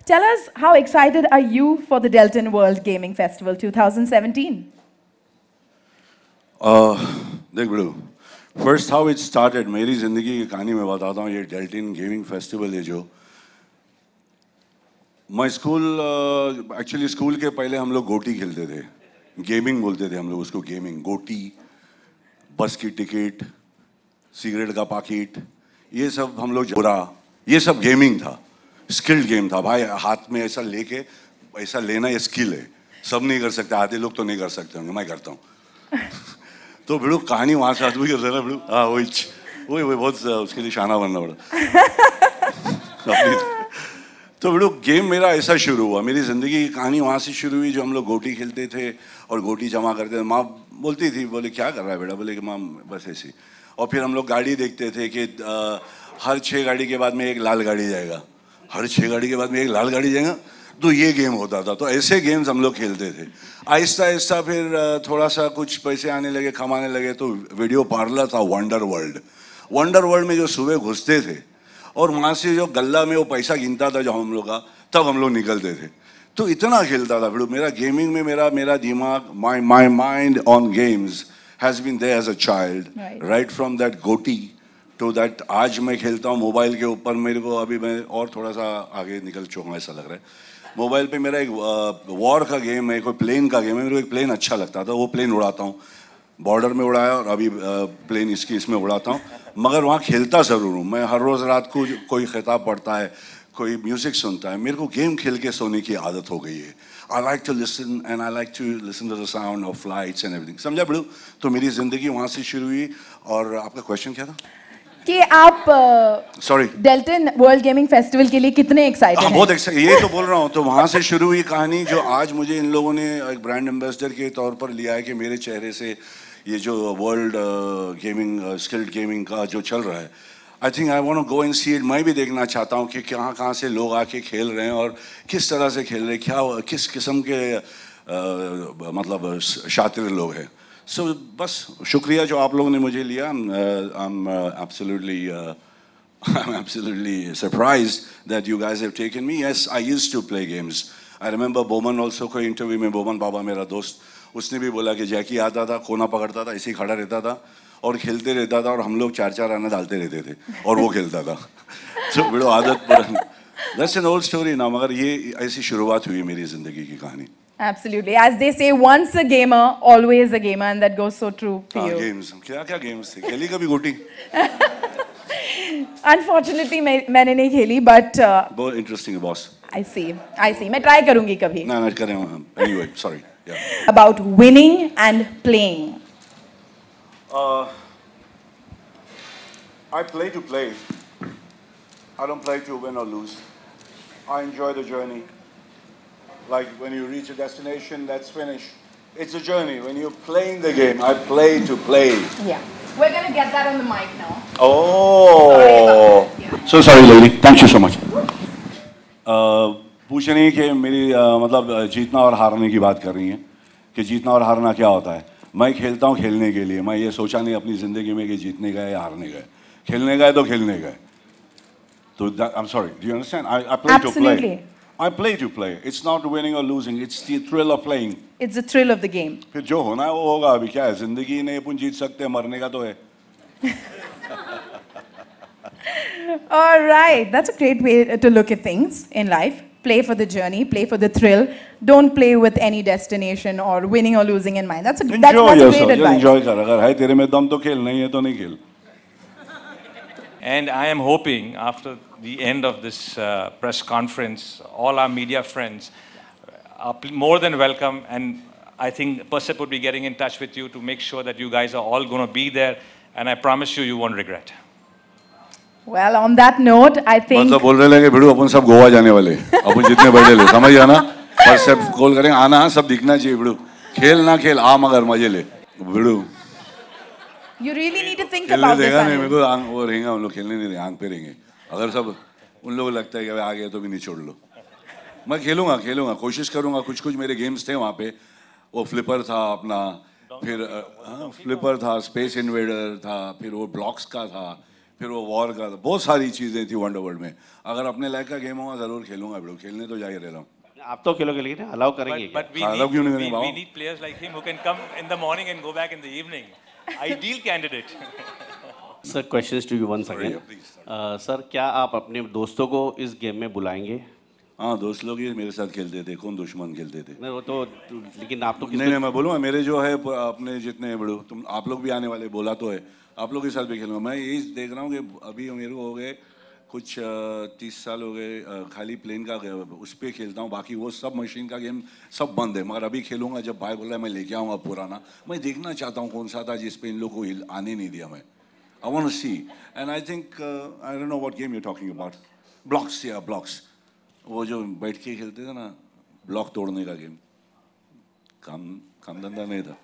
Tell us, how excited are you for the Delton World Gaming Festival 2017? देख बड़ू, first how it started, मेरी ज़िंदगी की कहानी मैं बताता हूँ. ये डेल्टन गेमिंग फेस्टिवल है जो मैं एक्चुअली स्कूल के पहले हम लोग गोटी खेलते थे. गेमिंग बोलते थे हम लोग उसको. गेमिंग, गोटी, बस की टिकट, सिगरेट का पैकेट, ये सब हम लोग जोरा, ये सब गेमिंग था. स्किल्ड गेम था भाई. हाथ में ऐसा लेके ऐसा लेना ये स्किल है. सब नहीं कर सकते, आधे लोग तो नहीं कर सकते होंगे, मैं करता हूँ. तो भिड़ू कहानी वहाँ से आदमी कर रहा भिड़ू. हाँ वही बहुत उसके लिए शाना बनना पड़ा. तो भिड़ू गेम मेरा ऐसा शुरू हुआ. मेरी ज़िंदगी की कहानी वहाँ से शुरू हुई जो हम लोग गोटी खेलते थे और गोटी जमा करते थे. माँ बोलती थी, बोले क्या कर रहा है बेटा? बोले कि माँ बस ऐसी. और फिर हम लोग गाड़ी देखते थे कि हर 6 गाड़ी के बाद में एक लाल गाड़ी जाएगा, हर 6 गाड़ी के बाद में एक लाल गाड़ी जाएगा. तो ये गेम होता था. तो ऐसे गेम्स हम लोग खेलते थे. आहिस्ता आहिस्ता फिर थोड़ा सा कुछ पैसे आने लगे, कमाने लगे. तो वीडियो पार्लर था वंडर वर्ल्ड में जो सुबह घुसते थे और वहाँ से जो गल्ला में वो पैसा गिनता था जो हम लोग का, तब हम लोग निकलते थे. तो इतना खेलता था. फिर मेरा गेमिंग में मेरा दिमाग, my mind on games has been there as a child, right from that गोटी टू दैट. आज मैं खेलता हूँ मोबाइल के ऊपर. मेरे को अभी मैं और थोड़ा सा आगे निकल चुका हूँ ऐसा लग रहा है. मोबाइल पे मेरा एक वॉर का गेम है, कोई प्लेन का गेम है. मेरे को एक प्लेन अच्छा लगता था, वो प्लेन उड़ाता हूँ. बॉर्डर में उड़ाया और अभी प्लेन इसमें उड़ाता हूँ. मगर वहाँ खेलता ज़रूर हूँ. मैं हर रोज़ रात को कोई खिताब पढ़ता है, कोई म्यूज़िक सुनता है. मेरे को गेम खेल के सोने की आदत हो गई है. I like to listen and I like to listen to the sound of flights and everything. समझा बड़ू? तो मेरी ज़िंदगी वहाँ से शुरू हुई. और आपका क्वेश्चन क्या था? कि आप डेल्टन वर्ल्ड गेमिंग फेस्टिवल के लिए कितने एक्साइटेड हैं? बहुत एक्साइटेड, यही तो बोल रहा हूँ. तो वहाँ से शुरू हुई कहानी जो आज मुझे इन लोगों ने एक ब्रांड एम्बेसडर के तौर पर लिया है कि मेरे चेहरे से ये जो वर्ल्ड गेमिंग, स्किल्ड गेमिंग का जो चल रहा है, I think I want to go and see it. मैं भी देखना चाहता हूँ कि कहाँ से लोग आके खेल रहे हैं और किस तरह से खेल रहे हैं, क्या किस किस्म के मतलब शातिर लोग हैं. So बस शुक्रिया जो आप लोगों ने मुझे लिया. I'm absolutely surprised that you guys have taken me. Yes, I used to play games. I remember Bowman also कोई इंटरव्यू में, Bowman बाबा मेरा दोस्त, उसने भी बोला कि जैकी आता था, कोना पकड़ता था, ऐसे ही खड़ा रहता था और खेलते रहता था और हम लोग 4-4 आना डालते रहते थे और वो खेलता था. तो बड़ो आदत पर. That's an old story now. मगर ये ऐसी शुरुआत हुई मेरी ज़िंदगी की कहानी. Absolutely. As they say, once a gamer, always a gamer, and that goes so true for you. Games. क्या games थे? खेली कभी गोटी? Unfortunately, मैंने नहीं खेली, but बहुत interesting है boss. I see. मैं try करूँगी कभी. ना करें हम. Anyway, sorry. Yeah. About winning and playing. I play to play. I don't play to win or lose. I enjoy the journey. Like when you reach a destination, that's finished. It's a journey. When you're playing the game, I play to play. Yeah. We're going to get that on the mic now. Oh. So sorry, lady. Thank you so much. पूछ रही है कि मेरी मतलब जीतना और हारने की बात कर रही हैं कि जीतना और हारना क्या होता है. मैं खेलता हूँ खेलने के लिए. मैं ये सोचा नहीं अपनी ज़िंदगी में कि जीतने गए या हारने गए. खेलने गए तो खेलने गए. तो I'm sorry. Do you understand? I play to play. I play to play. It's not winning or losing. It's the thrill of playing. It's the thrill of the game. फिर जो होना है वो होगा. अभी क्या है, जिंदगी नहीं अपन जीत सकते, मरने का तो है. All right, that's a great way to look at things in life. Play for the journey, play for the thrill. Don't play with any destination or winning or losing in mind. That's a great advice. Enjoy कर. अगर है तेरे में दम तो खेल, नहीं है तो नहीं खेल. And I am hoping after the end of this press conference, all our media friends are more than welcome, and I think Persep would be getting in touch with you to make sure that you guys are all going to be there, and I promise you, you won't regret. Well, on that note, I think. मतलब बोल रहे हैं कि भिड़ू अपन सब गोवा जाने वाले, अपन जितने बड़े ले, समझ जाना. Persep कॉल करेंगे, आना, सब दिखना चाहिए भिड़ू. खेल ना खेल, आ मगर मजे ले, भिड़ू. You really need to think about this. नहीं, मेरे को वो रहेंगे, हम लोग खेलने नहीं देंगे, आंख पे रहेंगे. अगर सब उन लोगों को लगता है कि आ गए तो भी नहीं छोड़ लो. मैं खेलूंगा, कोशिश करूंगा. कुछ मेरे गेम्स थे वहाँ पे. वो फ्लिपर था अपना, फिर फ्लिपर था, स्पेस इन्वेडर था, फिर वो ब्लॉक्स का था, फिर वो वॉर का, बहुत सारी चीज़ें थी वंडर वर्ल्ड में। अगर अपने लायक का गेम होगा ज़रूर खेलूंगा ब्रो, खेलने तो जा ही रहा हूँ। आप तो खेलोगे लेकिन अलाउ करेंगे क्या? we need players like him who can come in the morning and go back in the evening. Ideal candidate. Sir questions to you once again. Sir क्या आप अपने दोस्तों को इस गेम में बुलाएंगे? हाँ, दोस्त लोग ही मेरे साथ खेलते थे, कौन दुश्मन खेलते थे? नहीं वो तो, लेकिन आप तो नहीं, मैं बोलूँगा मेरे जो है अपने जितने बड़ो, तुम आप लोग भी आने वाले, बोला तो है, आप लोग के साथ भी खेलूँगा। मैं यही देख रहा हूँ कि अभी मेरे को हो गए कुछ 30 साल हो गए खाली प्लेन का उस पर खेलता हूँ, बाकी वो सब मशीन का गेम सब बंद है। मगर अभी खेलूँगा, जब भाई बोला है मैं लेके आऊँगा पुराना, मैं देखना चाहता हूँ कौन सा था जिस पे इन लोग को आने नहीं दिया। मैं I want to see, and I think I don't know what game you talking about. Blocks, या ब्लॉक्स, वो जो बैठ के खेलते थे ना, ब्लॉक तोड़ने का गेम, काम धंधा नहीं था।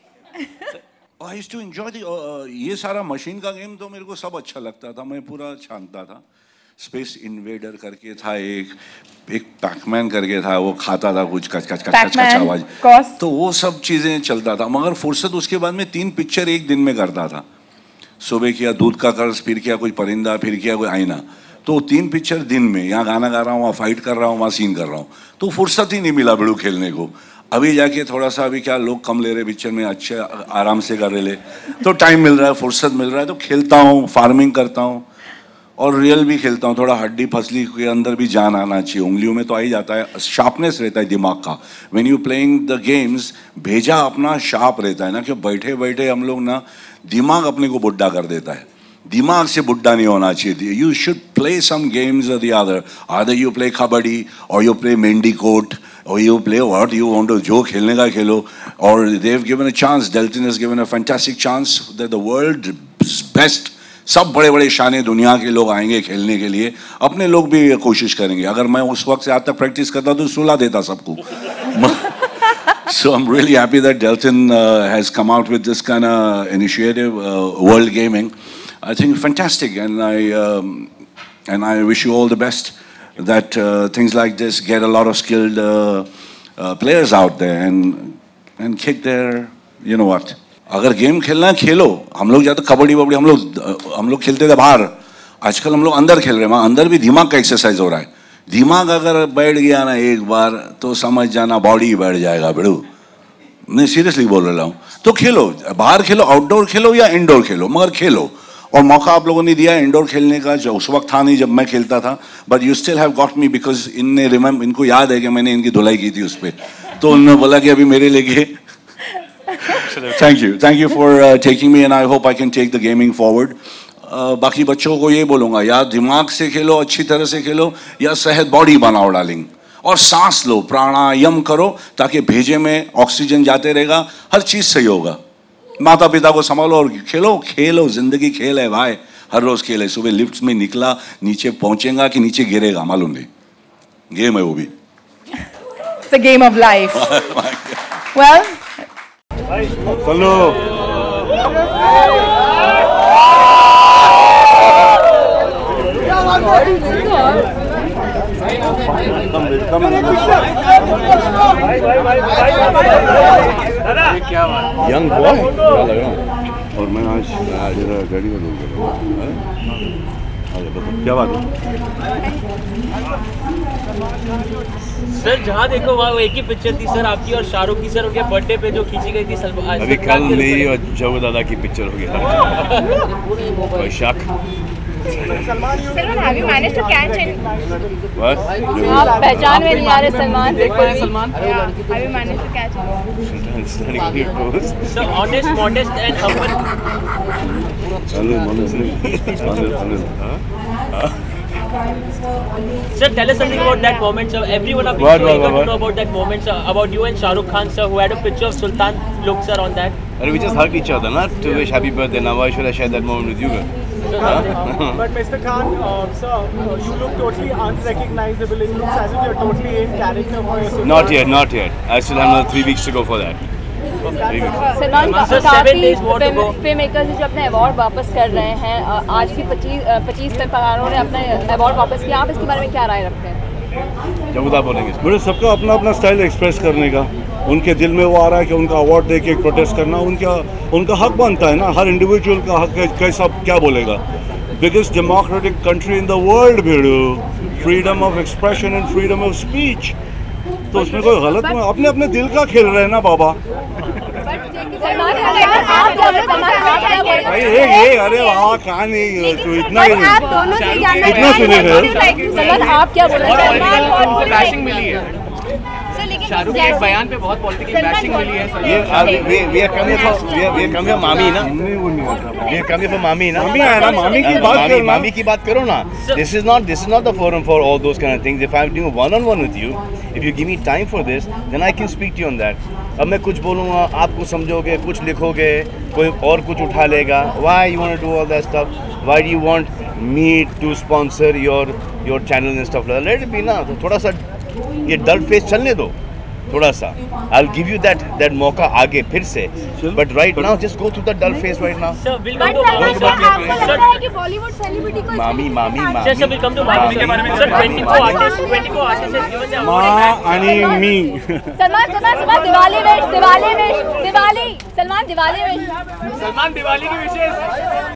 आई यूज्ड टू एंजॉय ये सारा मशीन का गेम तो मेरे को सब अच्छा लगता था, मैं पूरा छानता था। स्पेस इन्वेडर करके था एक पैकमैन करके था, वो खाता था कुछ कच कच कच कच आवाज, तो वो सब चीज़ें चलता था। मगर फुर्सत उसके बाद में 3 पिक्चर एक दिन में करता था। सुबह किया दूध का कर्ज, फिर किया कोई परिंदा, फिर किया कोई आईना, तो 3 पिक्चर दिन में। यहाँ गाना गा रहा हूँ, वहाँ फाइट कर रहा हूँ, वहाँ सीन कर रहा हूँ, तो फुर्सत ही नहीं मिला बड़ू खेलने को। अभी जाके थोड़ा सा, अभी क्या लोग कम ले रहे पिक्चर में, अच्छे आराम से कर रहे, तो टाइम मिल रहा है, फुर्सत मिल रहा है, तो खेलता हूँ, फार्मिंग करता हूँ और रियल भी खेलता हूँ। थोड़ा हड्डी फसली के अंदर भी जान आना चाहिए, उंगलियों में तो आ ही जाता है, शार्पनेस रहता है दिमाग का। When you playing the games, भेजा अपना शार्प रहता है ना, कि बैठे बैठे हम लोग ना दिमाग अपने को बुढ़ा कर देता है। दिमाग से बुढ़ा नहीं होना चाहिए। You should play some games और the other, other you play kabaddi और यू प्ले मेंडी कोट or you play what you want to, जो खेलने का खेलो। और they've given a chance, Delton has given a fantastic chance that the world's best, सब बड़े बड़े शाने दुनिया के लोग आएंगे खेलने के लिए, अपने लोग भी कोशिश करेंगे। अगर मैं उस वक्त से आज तक प्रैक्टिस करता तो सुला देता सबको। So I'm really happy that Delton has come out with this kind of initiative, World Gaming. I think fantastic, and I wish you all the best, that things like this get a lot of skilled players out there and kick their, you know what. अगर game खेलना है खेलो। हम लोग जाते कबड्डी वबड्डी हम लोग खेलते थे बाहर, आजकल हम लोग अंदर खेल रहे हैं। अंदर भी दिमाग का एक्सरसाइज हो रहा है। दिमाग अगर बैठ गया ना एक बार, तो समझ जाना बॉडी बैठ जाएगा बेड़ू। मैं सीरियसली बोल रहा हूँ। तो खेलो, बाहर खेलो, आउटडोर खेलो या इंडोर खेलो, मगर खेलो। और मौका आप लोगों ने दिया इंडोर खेलने का, जो उस वक्त था नहीं जब मैं खेलता था, but you still have got me, because इनको याद है कि मैंने इनकी धुलाई की थी उस पर, तो उन्होंने बोला कि अभी मेरे लेके। Thank you for taking me, and I hope I can take the gaming forward. बाकी बच्चों को ये बोलूँगा, या दिमाग से खेलो, अच्छी तरह से खेलो, या सेहत बॉडी बनाओ डार्लिंग, और सांस लो, प्राणायाम करो, ताकि भेजे में ऑक्सीजन जाते रहेगा, हर चीज़ सही होगा। माता पिता को संभालो और खेलो। खेलो, जिंदगी खेल है भाई, हर रोज खेल है। सुबह लिफ्ट में निकला, नीचे पहुंचेगा कि नीचे गिरेगा मालूम नहीं, गेम है वो भी। It's the game of life. Well, चलो यंग बॉय क्या लग रहा हूँ। और मैं आज गाड़ी में लोग क्या बात है सर? जहाँ देखो वहाँ एक ही पिक्चर थी सर, आपकी और शाहरुख की सर, उनके बर्थडे पे जो खींची गई थी। अभी कल मेरी और जव दादा की पिक्चर हो गई। कोई शक? Salman, have you managed to catch it? What? आप पहचान में नहीं आ रहे सलमान। देख पा रहे Salman? Yeah, have you managed to catch it? So honest, modest and humble. Sir, tell us something about that moment, sir. Everyone of you to know about that moment, sir. About you and Shah Rukh Khan, sir, who had a picture of Sultan look, sir, on that. We just hugged each other, not to wish happy birthday. Now why should I share that moment with you guys? But Mr. Khan, sir, you look totally unrecognizable. It looks as if you're totally in character for your. Not yet. I still have another 3 weeks to go for that. Salman, काफी film makers जो अपने award वापस कर रहे हैं, आज की 25 कलाकारों ने अपने अवार्ड वापस किया, आप इसके बारे में क्या राय रखते हैं? जब आप बोलेंगे मेरे सबका अपना अपना स्टाइल एक्सप्रेस करने का, उनके दिल में वो आ रहा है कि उनका अवार्ड दे के प्रोटेस्ट करना उनका हक बनता है ना। हर इंडिविजुअल का हक है, कैसा क्या बोलेगा। biggest democratic country in the world, भेड़ो. Freedom of expression and freedom of speech. तो उसमें कोई गलत नहीं, अपने अपने दिल का खेल रहे हैं ना बाबा. भाई ये अरे वाह कहाँ नहीं तो इतना सुने थे. आप क्या बोल रहे हैं? शाहरुख के बयान पे बहुत पॉलिटिकल बैशिंग मिली है. ये we are coming for मामी ना. We are coming for मामी ना. मामी की बात करो. मामी की बात करो ना. This is not the forum for all those kind of things. If I'm doing one-on-one with you, if you give me time for this, then I can speak to you on that. अब मैं कुछ बोलूँगा, आप कुछ समझोगे, कुछ लिखोगे, कोई और कुछ उठा लेगा. Why you want to do all that stuff? Why do you want me to sponsor your channel and stuff like that? Let it be ना. थोड़ा सा ये डल फेस चलने दो थोड़ा सा. I'll give you that मौका आगे फिर से. But right now just go through the dull phase right now. Sir, we'll come to Mami. लगता है कि बॉलीवुड सेलिब्रिटी को मामी Sir, we'll come to Mami के बारे में. Sir, 24 artists has given the award. माँ आणि मी. सलमान दिवाली वेश. सलमान दिवाली वेश. सलमान दिवाली की विशेष